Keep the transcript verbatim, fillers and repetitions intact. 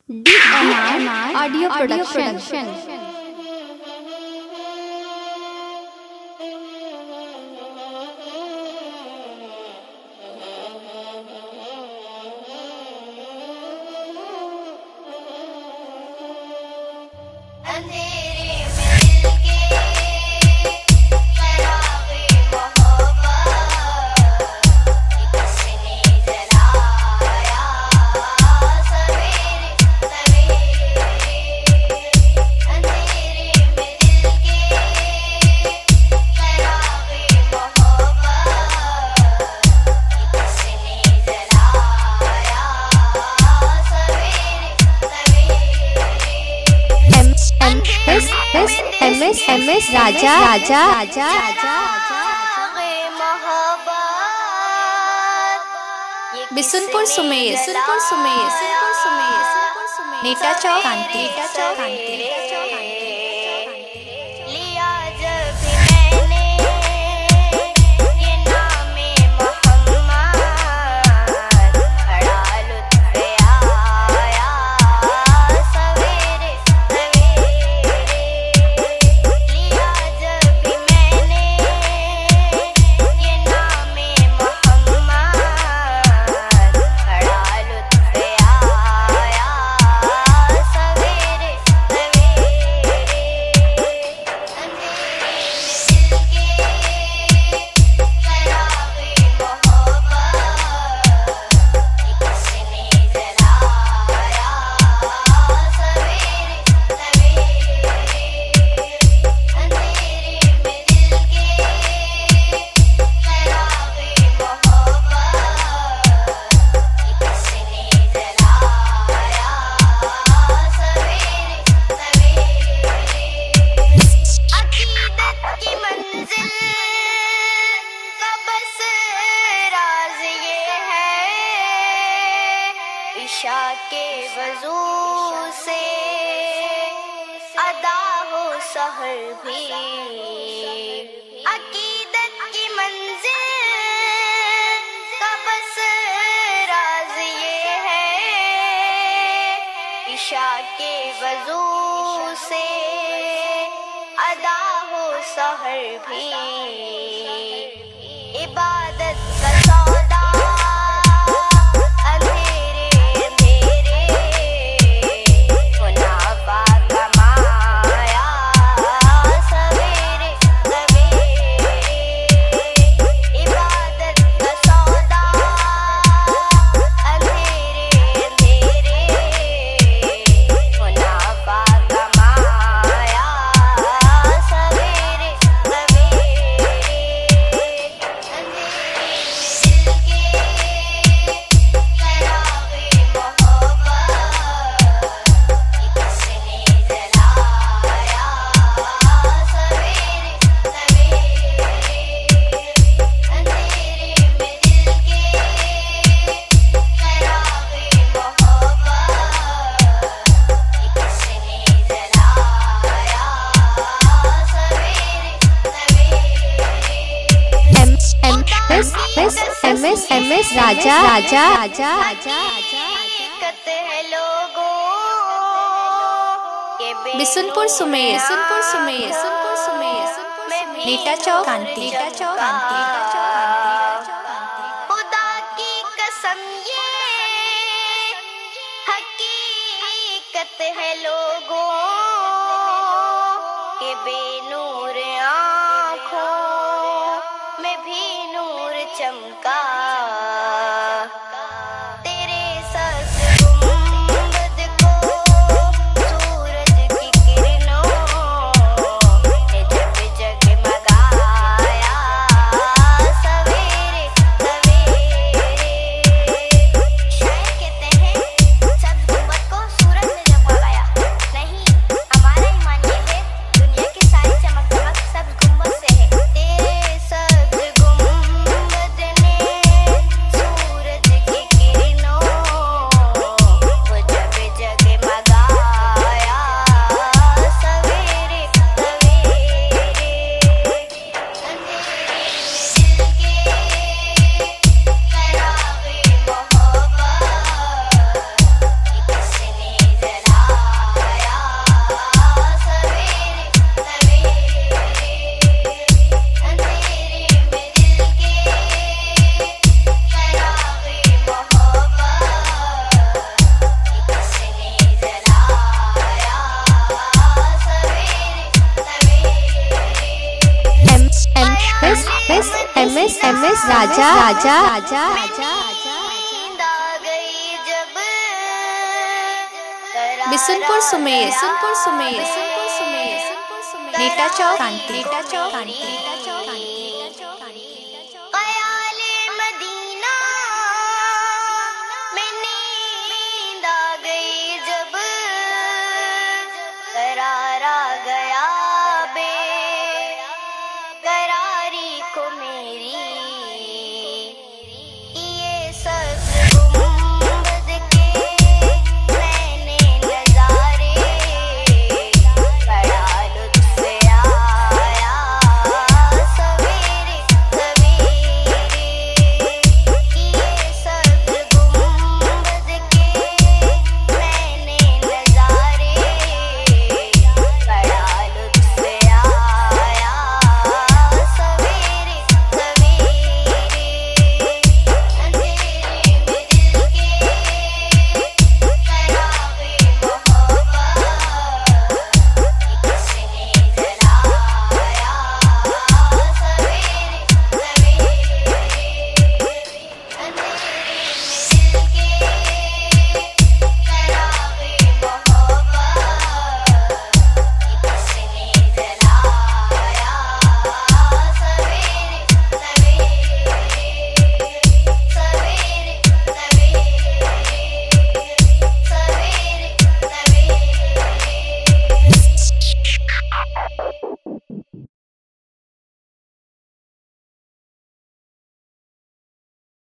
D M R audio production. M S M S Raja Raja Raja Bishunpur Sumer Sunpur Sumer Sunpur Sumer Neeta Chowk Kanti Neeta Chowk Kanti ईशा के वजू से अदा हो सहर भी अकीदत की मंजिल का बस राज ये है। ईशा के वजू से अदा हो सहर भी इबादत का सौदा M S M S Raja Raja Raja Raja Bishunpur Sumer Sunpur Sumer Sunpur Sumer Neeta Chowk Kanti Neeta Chowk Kanti खुदा की कसम ये हकीकत है लोगों के बेनूर आँखों में भी नूर चमका तेरे सर गुंबद को सूरज की किरणों ने जब जगमगाया सवेरे सवेरे। शायर कहते हैं सब्ज गुंबद को सूरज ने जगमगाया, नहीं हमारा ईमान ये है दुनिया की सारी चमक दमक सब्ज गुंबद से है। तेरे सब्ज गुंबद ने एम एस राजा राजा राजा राजा बिशनपुर सुमेर बिशनपुर सुमेर बिशनपुर सुमेर नीटा चौक कांटी नीटा चौक कांटी।